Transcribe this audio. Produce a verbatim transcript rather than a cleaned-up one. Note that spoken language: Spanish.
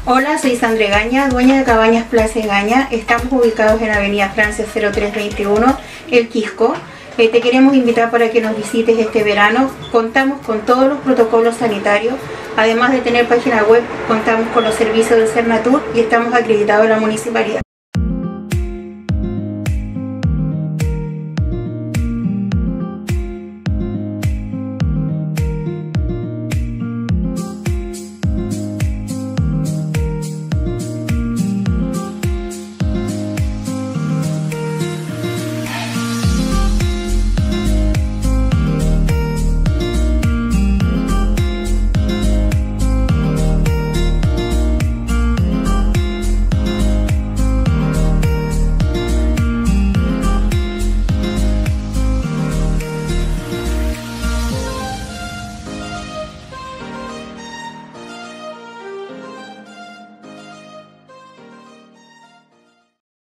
Hola, soy Sandra Egaña, dueña de Cabañas Plaza Egaña. Estamos ubicados en Avenida Francia cero tres veintiuno, El Quisco. Eh, te queremos invitar para que nos visites este verano. Contamos con todos los protocolos sanitarios. Además de tener página web, contamos con los servicios del Cernatur y estamos acreditados en la municipalidad.